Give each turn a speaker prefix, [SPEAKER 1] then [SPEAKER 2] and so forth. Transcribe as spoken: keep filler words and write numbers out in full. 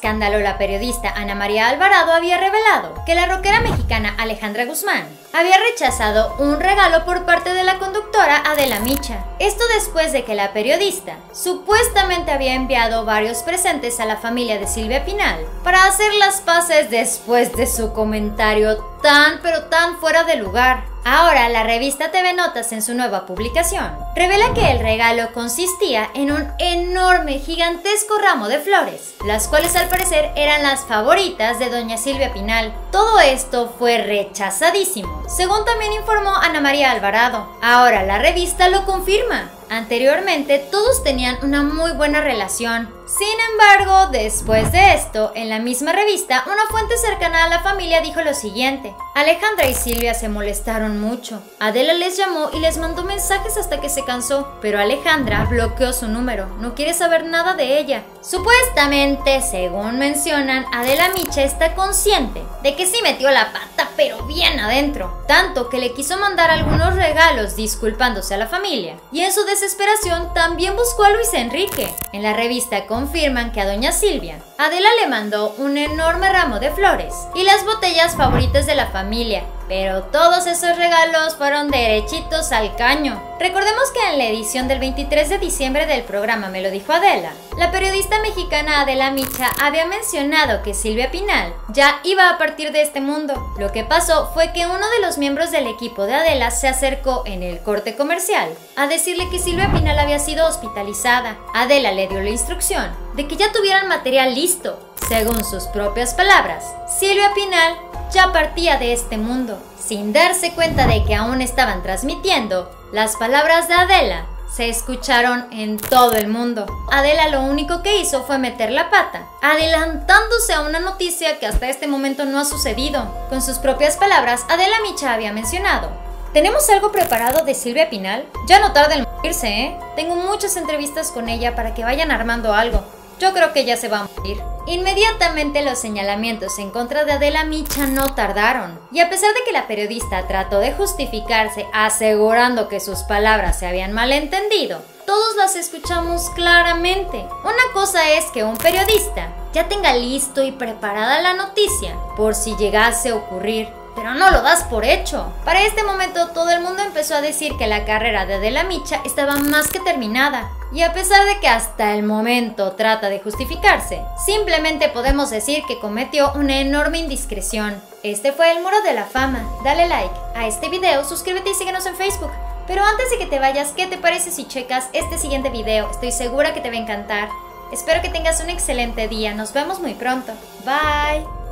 [SPEAKER 1] escándalo, la periodista Ana María Alvarado había revelado que la rockera mexicana Alejandra Guzmán había rechazado un regalo por parte de la conductora Adela Micha. Esto después de que la periodista supuestamente había enviado varios presentes a la familia de Silvia Pinal para hacer las paces después de su comentario tan pero tan fuera de lugar. Ahora, la revista T V Notas, en su nueva publicación, revela que el regalo consistía en un enorme, gigantesco ramo de flores, las cuales al parecer eran las favoritas de doña Silvia Pinal. Todo esto fue rechazadísimo, según también informó Ana María Alvarado. Ahora la revista lo confirma. Anteriormente todos tenían una muy buena relación. Sin embargo, después de esto, en la misma revista, una fuente cercana a la familia dijo lo siguiente: Alejandra y Silvia se molestaron mucho. Adela les llamó y les mandó mensajes hasta que se cansó, pero Alejandra bloqueó su número, no quiere saber nada de ella. Supuestamente, según mencionan, Adela Micha está consciente de que sí metió la pata, pero bien adentro, tanto que le quiso mandar algunos regalos disculpándose a la familia, y en su desesperación también buscó a Luis Enrique. En la revista confirman que a doña Silvia, Adela le mandó un enorme ramo de flores y las botellas favoritas de la familia, pero todos esos regalos fueron derechitos al caño. Recordemos que en la edición del veintitrés de diciembre del programa Me lo dijo Adela, la periodista mexicana Adela Micha había mencionado que Silvia Pinal ya iba a partir de este mundo. Lo que pasó fue que uno de los miembros del equipo de Adela se acercó en el corte comercial a decirle que Silvia Pinal había sido hospitalizada. Adela le dio la instrucción de que ya tuvieran material listo. Según sus propias palabras, Silvia Pinal ya partía de este mundo. Sin darse cuenta de que aún estaban transmitiendo, las palabras de Adela se escucharon en todo el mundo. Adela lo único que hizo fue meter la pata, adelantándose a una noticia que hasta este momento no ha sucedido. Con sus propias palabras, Adela Micha había mencionado: ¿tenemos algo preparado de Silvia Pinal? Ya no tarda en morirse, ¿eh? Tengo muchas entrevistas con ella para que vayan armando algo. Yo creo que ya se va a morir. Inmediatamente los señalamientos en contra de Adela Micha no tardaron, y a pesar de que la periodista trató de justificarse asegurando que sus palabras se habían malentendido, todos las escuchamos claramente. Una cosa es que un periodista ya tenga listo y preparada la noticia por si llegase a ocurrir, pero no lo das por hecho. Para este momento todo el mundo empezó a decir que la carrera de Adela Micha estaba más que terminada, y a pesar de que hasta el momento trata de justificarse, simplemente podemos decir que cometió una enorme indiscreción. Este fue el Muro de la Fama. Dale like a este video, suscríbete y síguenos en Facebook. Pero antes de que te vayas, ¿qué te parece si checas este siguiente video? Estoy segura que te va a encantar. Espero que tengas un excelente día. Nos vemos muy pronto. Bye.